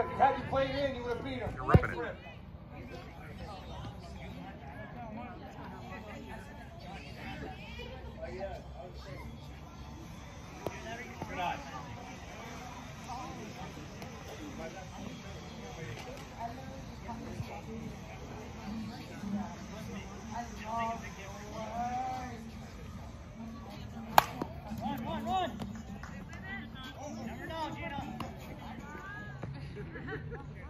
Had you played in, you would have beat him. You're ripping it. Good eye. Run! Never know, Gina.